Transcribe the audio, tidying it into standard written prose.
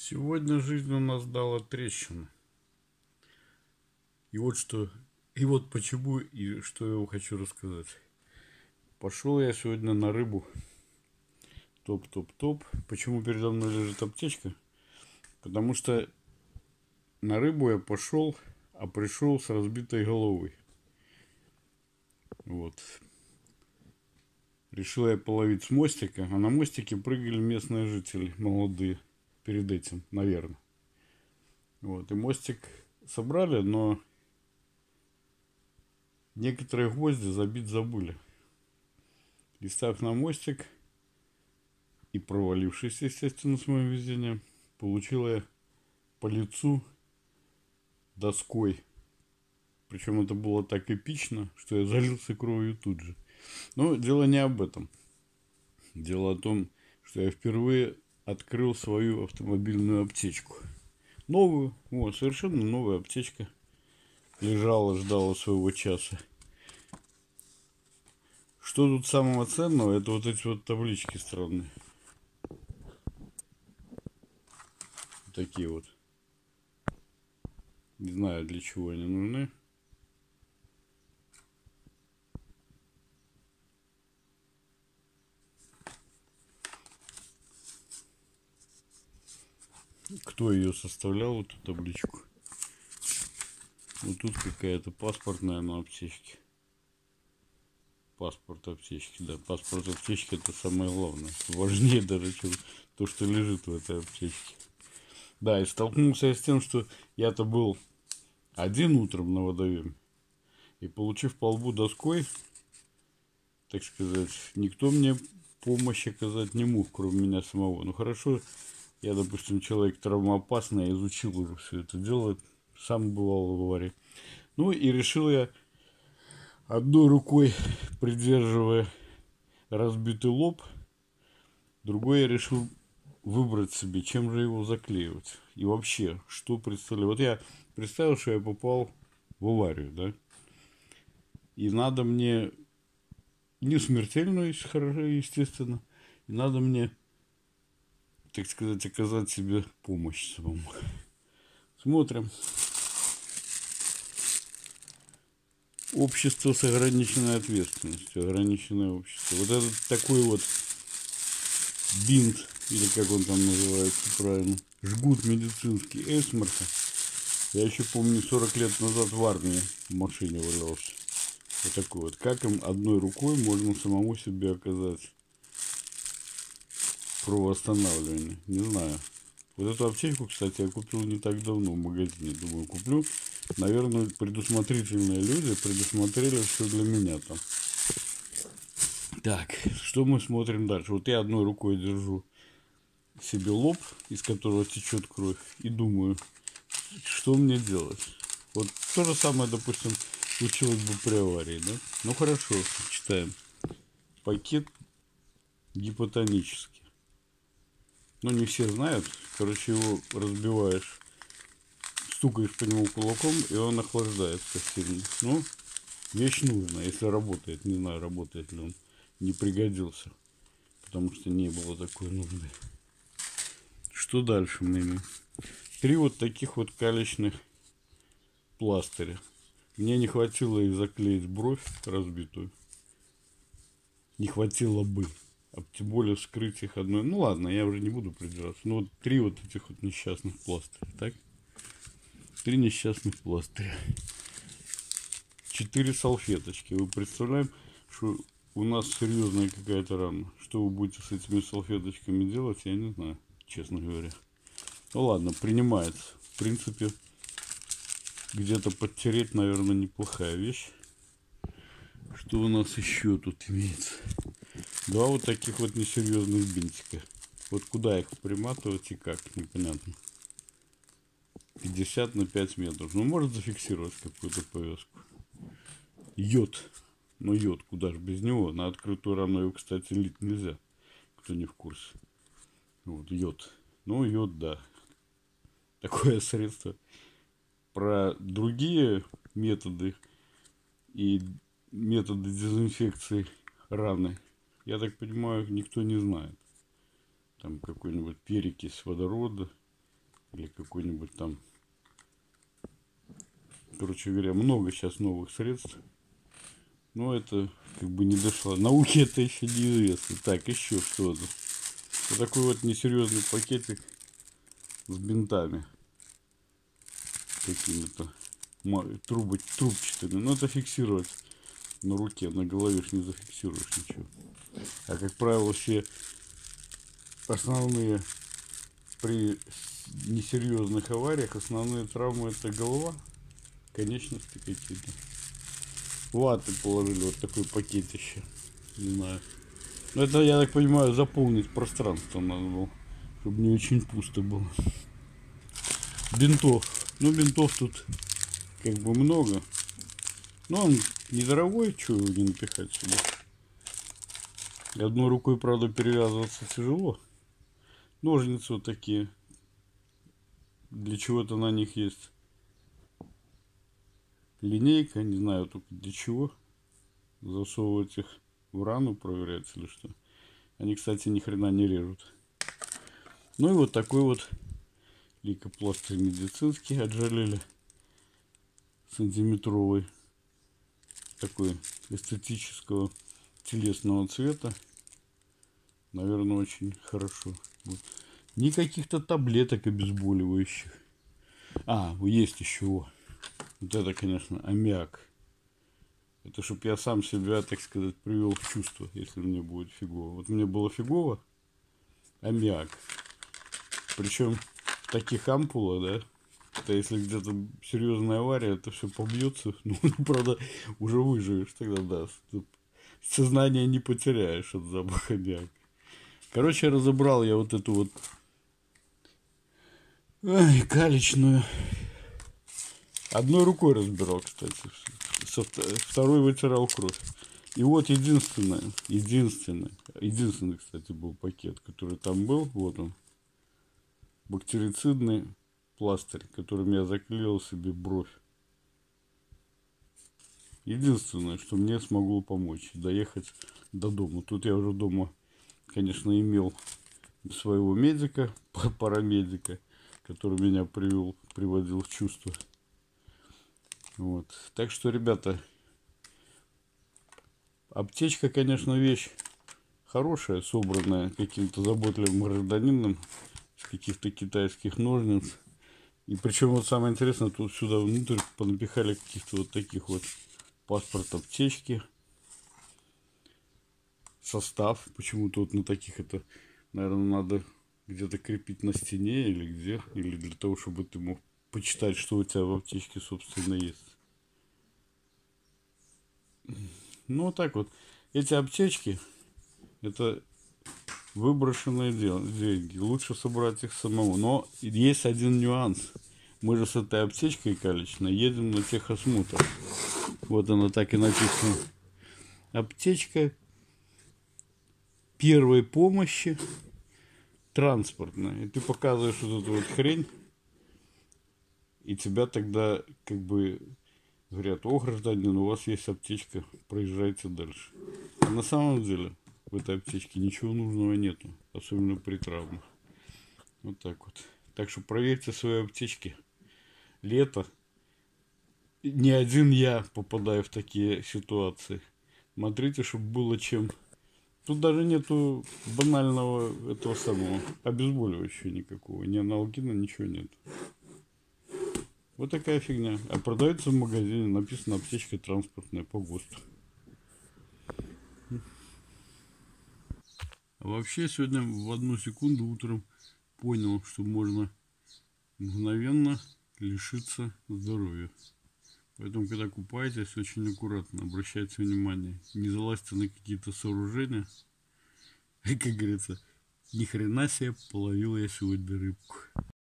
Сегодня жизнь у нас дала трещину. И вот что, и вот почему, и что я вам хочу рассказать. Пошел я сегодня на рыбу. Топ-топ-топ. Почему передо мной лежит аптечка? Потому что на рыбу я пошел, а пришел с разбитой головой. Вот. Решил я половить с мостика, а на мостике прыгали местные жители, молодые, перед этим, наверное. Вот, и мостик собрали, но некоторые гвозди забить забыли. И став на мостик, и провалившись, естественно, с моим везением, получил я по лицу доской. Причем это было так эпично, что я залился кровью тут же. Но дело не об этом. Дело о том, что я впервые открыл свою автомобильную аптечку. Новую, вот, совершенно новая аптечка. Лежала, ждала своего часа. Что тут самого ценного, это вот эти вот таблички странные. Такие вот. Не знаю, для чего они нужны. Кто ее составлял, эту табличку? Вот тут какая-то паспортная на аптечке. Паспорт аптечки, да. Паспорт аптечки — это самое главное. Важнее даже, чем то, что лежит в этой аптечке. Да, и столкнулся я с тем, что я-то был один утром на водоеме. И получив по лбу доской, так сказать, никто мне помощь оказать не мог, кроме меня самого. Ну хорошо, я, допустим, человек травмоопасный, изучил уже все это дело, сам бывал в аварии. Ну и решил я одной рукой, придерживая разбитый лоб, другой я решил выбрать себе, чем же его заклеивать. И вообще, что представляю. Вот я представил, что я попал в аварию, да. И надо мне не смертельную, естественно. И надо мне, так сказать, оказать себе помощь самому. Смотрим. Общество с ограниченной ответственностью. Ограниченное общество. Вот этот такой вот бинт, или как он там называется правильно, жгут медицинский Эсмарка. Я еще помню, 40 лет назад в армии в машине валялся. Вот такой вот. Как им одной рукой можно самому себе оказать кровоостанавливание? Не знаю. Вот эту аптечку, кстати, я купил не так давно в магазине. Думаю, куплю. Наверное, предусмотрительные люди предусмотрели все для меня там. Так, что мы смотрим дальше? Вот я одной рукой держу себе лоб, из которого течет кровь, и думаю, что мне делать. Вот то же самое, допустим, случилось бы при аварии, да? Ну хорошо, читаем. Пакет гипотонический. Ну, не все знают. Короче, его разбиваешь, стукаешь по нему кулаком, и он охлаждается сильно. Ну, вещь нужна, если работает. Не знаю, работает ли он. Не пригодился, потому что не было такой нужды. Что дальше мы имеем? 3 вот таких вот калечных пластыря. Мне не хватило их заклеить бровь разбитую. Не хватило бы. А тем более вскрыть их одной. Ну ладно, я уже не буду придираться. Ну вот 3 вот этих вот несчастных пластыря, так? 3 несчастных пластыря. 4 салфеточки. Вы представляете, что у нас серьезная какая-то рана. Что вы будете с этими салфеточками делать, я не знаю, честно говоря. Ну ладно, принимается. В принципе, где-то подтереть, наверное, неплохая вещь. Что у нас еще тут имеется? 2 вот таких вот несерьезных бинтика. Вот куда их приматывать и как, непонятно. 50 на 5 метров. Ну, может зафиксировать какую-то повязку. Йод. Ну, йод, куда же без него? На открытую рану его, кстати, лить нельзя. Кто не в курсе. Вот, йод. Ну, йод, да. Такое средство. Про другие методы и методы дезинфекции раны, я так понимаю, никто не знает. Там какой-нибудь перекись водорода или какой-нибудь там. Короче говоря, много сейчас новых средств. Но это как бы не дошло. Науке это еще неизвестно. Так, еще что-то. Вот такой вот несерьезный пакетик с бинтами. Какими-то трубчатыми. Но это фиксировать на руке, на голове ж не зафиксируешь ничего. А как правило, все основные при несерьезных авариях, основные травмы это голова, конечности какие-то. Ваты положили, вот такой пакетище. Не знаю. Но это, я так понимаю, заполнить пространство надо было, чтобы не очень пусто было. Бинтов. Ну, бинтов тут как бы много. Но он недорогой, что его не напихать сюда. Одной рукой, правда, перевязываться тяжело. Ножницы вот такие. Для чего-то на них есть линейка, не знаю только для чего. Засовывать их в рану, проверять или что. Они, кстати, ни хрена не режут. Ну и вот такой вот лейкопластырь медицинский отжалили. Сантиметровый. Такой эстетического телесного цвета. Наверное, очень хорошо. Вот. Никаких-то таблеток обезболивающих. А, есть еще. Вот это, конечно, аммиак. Это чтоб я сам себя, так сказать, привел в чувство, если мне будет фигово. Вот мне было фигово. Аммиак. Причем в таких ампулах, да. Это если где-то серьезная авария, это все побьется. Ну, правда, уже выживешь тогда, да. Сознание не потеряешь от запаха аммиака. Короче, разобрал я вот эту вот калечную. Одной рукой разбирал, кстати. Второй вытирал кровь. И вот единственный, кстати, был пакет, который там был. Вот он. Бактерицидный пластырь, которым я заклеил себе бровь. Единственное, что мне смогло помочь доехать до дома. Тут я уже дома, конечно, имел своего медика, парамедика, который меня приводил в чувство. Вот. Так что, ребята, аптечка, конечно, вещь хорошая, собранная каким-то заботливым гражданином с каких-то китайских ножниц. И причем вот самое интересное, тут сюда внутрь понапихали каких-то вот таких вот паспорт аптечки, состав. Почему-то вот на таких это, наверное, надо где-то крепить на стене или где, или для того, чтобы ты мог почитать, что у тебя в аптечке, собственно, есть. Ну, вот так вот. Эти аптечки, это выброшенные деньги. Лучше собрать их самому. Но есть один нюанс. Мы же с этой аптечкой калечной едем на техосмотр. Вот она так и написана. Аптечка первой помощи транспортная. И ты показываешь вот эту вот хрень. И тебя тогда как бы говорят: о, гражданин, у вас есть аптечка, проезжайте дальше. А на самом деле в этой аптечке ничего нужного нету, особенно при травмах. Вот так вот. Так что проверьте свои аптечки. Лето. Не один я попадаю в такие ситуации. Смотрите, чтобы было чем. Тут даже нету банального этого самого обезболивающего никакого. Ни аналгина, ничего нет. Вот такая фигня. А продается в магазине, написано аптечка транспортная по ГОСТу. А вообще сегодня в одну секунду утром понял, что можно мгновенно лишиться здоровья. Поэтому, когда купаетесь, очень аккуратно обращайте внимание. Не залазьте на какие-то сооружения. И, как говорится, ни хрена себе, половил я сегодня рыбку.